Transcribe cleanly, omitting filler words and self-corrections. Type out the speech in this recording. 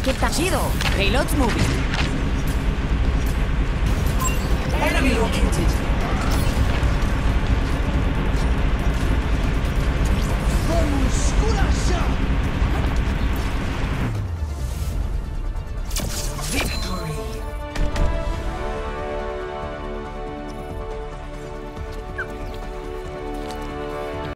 ¿Qué tal? Chido. Payload's moving. Enemy located. Musculasha!